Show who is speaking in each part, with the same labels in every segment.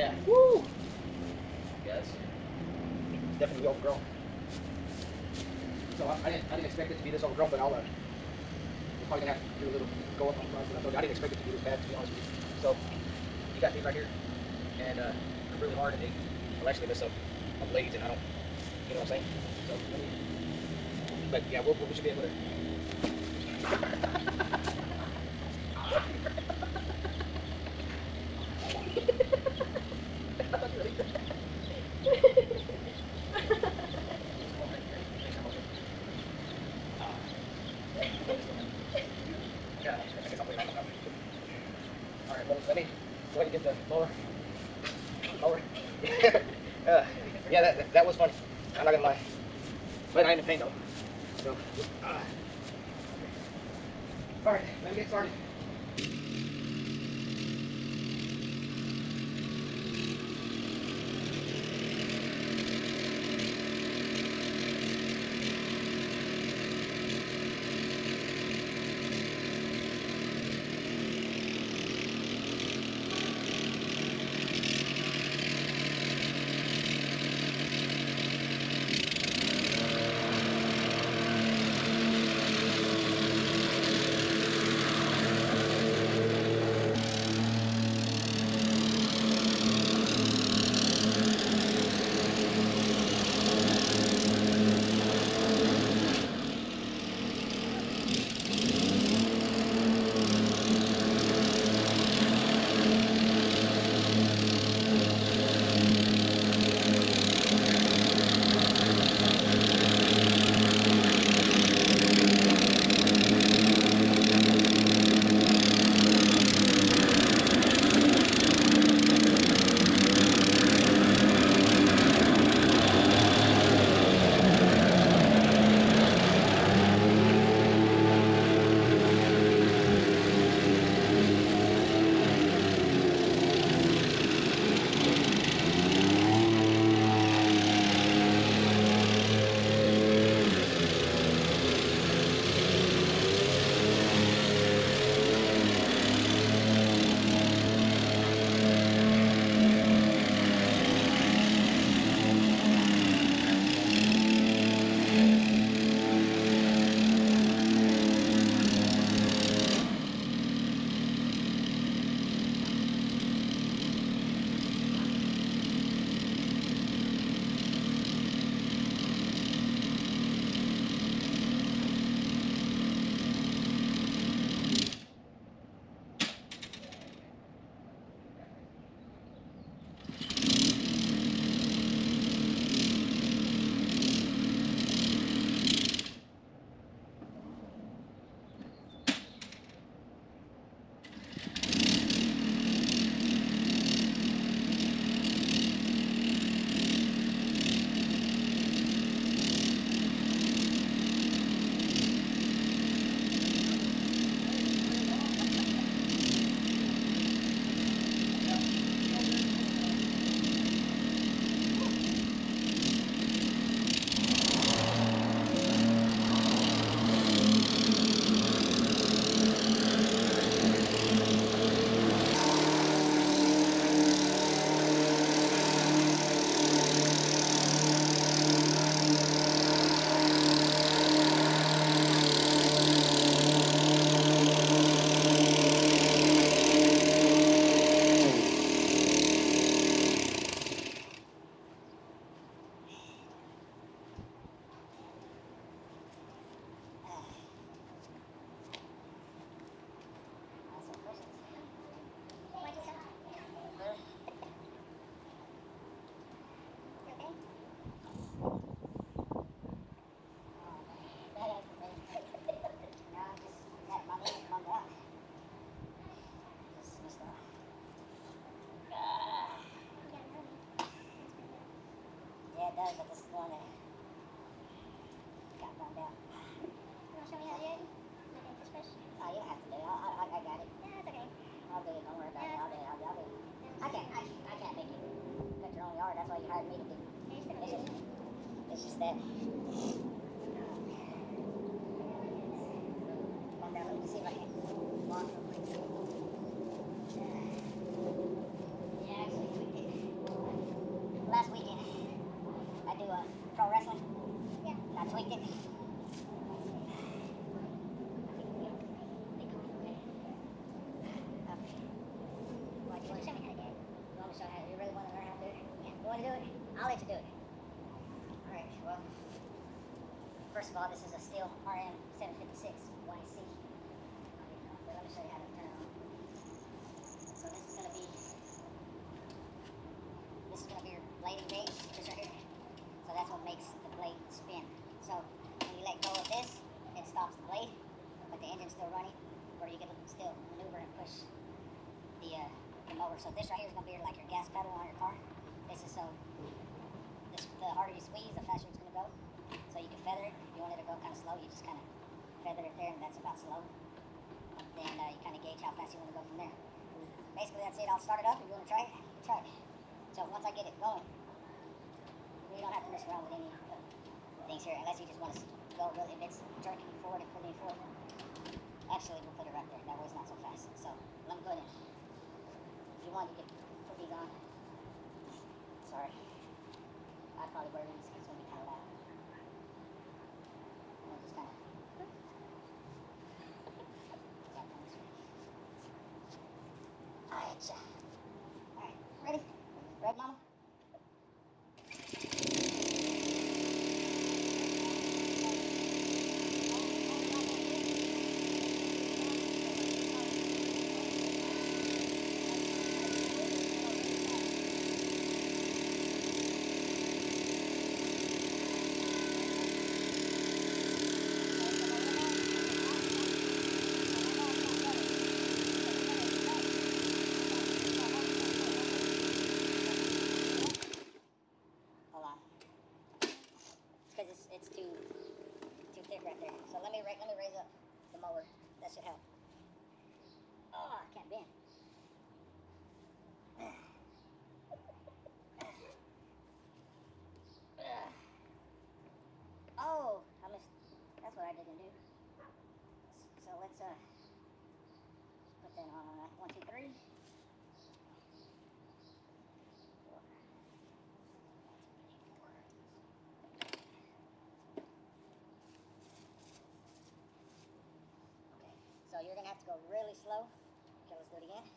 Speaker 1: Yeah. Woo! Yeah, it's definitely overgrown. So I didn't expect it to be this overgrown, but we're probably gonna have to do a little go up on the process. I didn't expect it to be this bad, to be honest with you. So you got these right here, and they're really hard, and they actually mess up my blades, and I don't, you know what I'm saying? So but yeah, we should be able to. Alright, well, let me go ahead and get the mower. Yeah, that was funny. I'm not gonna lie. But I ain't in pain though. So, alright, let me get started.
Speaker 2: But this is the one that got burned out. You want to show me how to do it? This push? Oh, you don't have to do it. I got it. Yeah, it's okay. I'll do it. Don't worry about it. I'll do it. I can't make you cut your own yard. That's why you hired me to do it. It's just that. Calm down. Let me see if I can launch real quick. Yeah, actually, we did. tweaked it. Well, you want to show me how to do it? You want me to show you how? You really want to learn how to do it? Yeah. You want to do it? I'll let you do it. All right. Well, first of all, this is a STIHL RM 756 YC. But let me show you how to turn it on. So this is going to be your blade engage, this right here. So that's what makes the blade spin. So when you let go of this, it stops the blade, but the engine's still running, or you can still maneuver and push the mower. So this right here is going to be like your gas pedal on your car. This is so the harder you squeeze, the faster it's going to go. So you can feather it. If you want it to go kind of slow, you just kind of feather it there, and that's about slow. Then you kind of gauge how fast you want to go from there. Basically, that's it. I'll start it up. If you want to try it, try it. So once I get it going, you don't have to mess around with any things here, unless you just want to go really, if it's jerking you forward and pulling you forward. Actually, we'll put it right there. That way it's not so fast. So let me go ahead. If you want, you can put these on. Sorry. I'd probably wear these because it's going to be kind of loud. And just kind of... Alright, ready? Ready, mama? Because it's too thick right there. So let me raise up the mower. That should help. Oh, I can't bend. Oh, I missed. That's what I didn't do. So let's put that on. 1, 2, 3. So you're going to have to go really slow. Okay, let's do it again.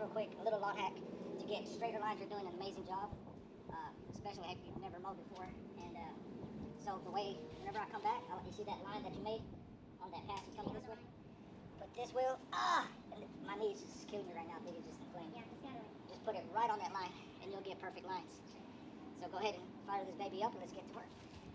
Speaker 2: real quick, a little lawn hack to get straighter lines. You're doing an amazing job, especially if you've never mowed before. And so the way, whenever I come back, you see that line that you made on that pass that's coming this way? Put this wheel, my knee's just killing me right now. I think it's just inflamed. Yeah, just put it right on that line, and you'll get perfect lines. So go ahead and fire this baby up, and let's get to work.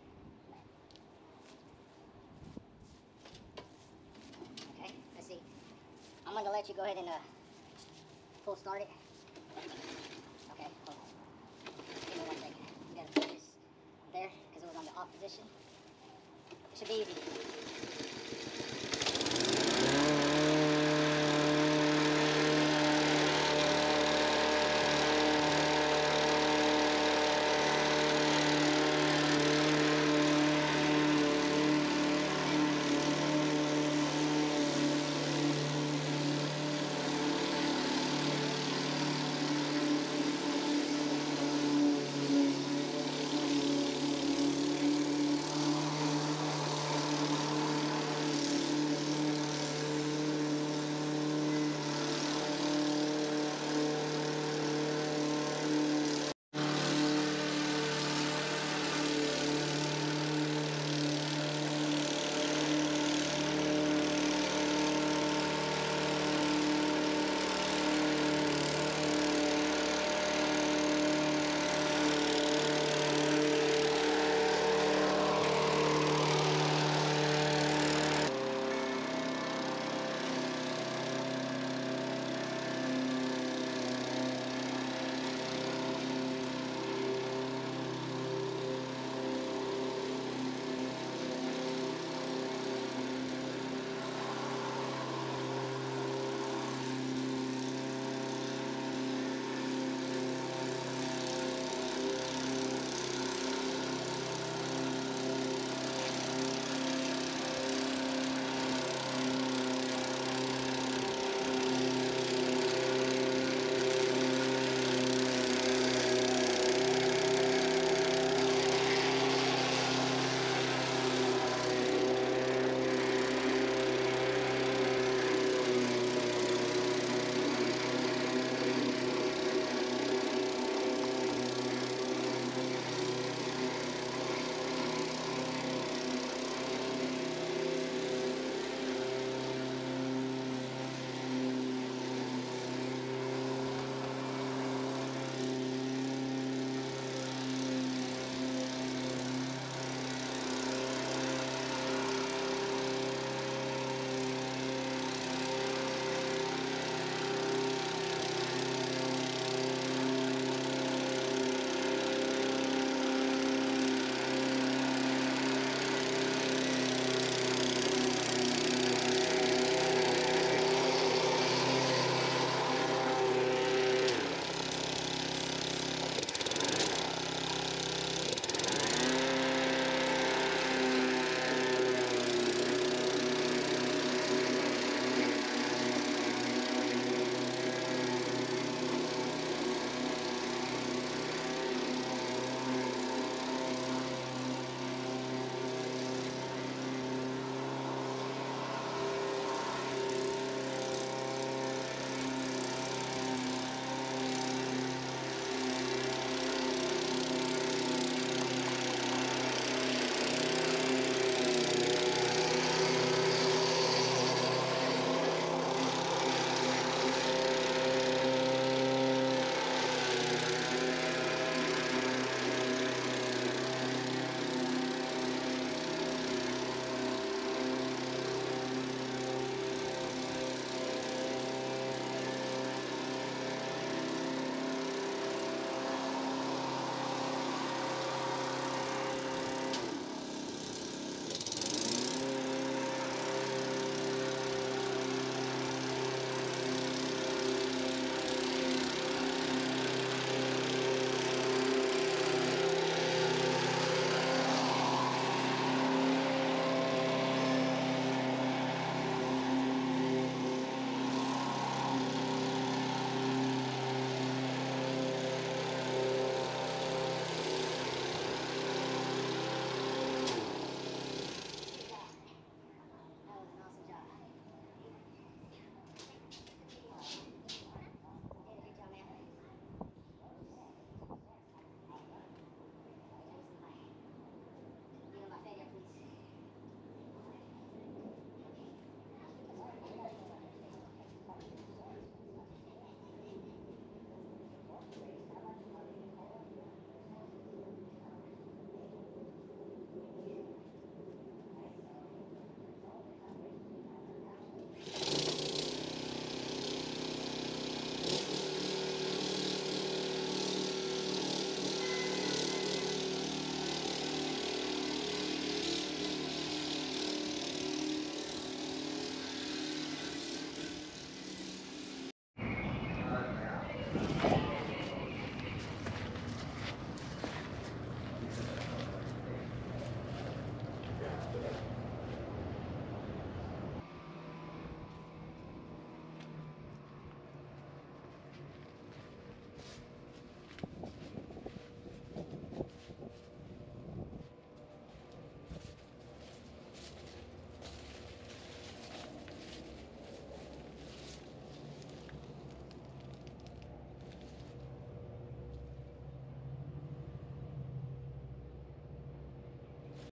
Speaker 2: Okay, let's see. I'm going to let you go ahead and full start it. Okay, hold on. Give me 1 second. You got to put this there because it was on the off position. It should be easy.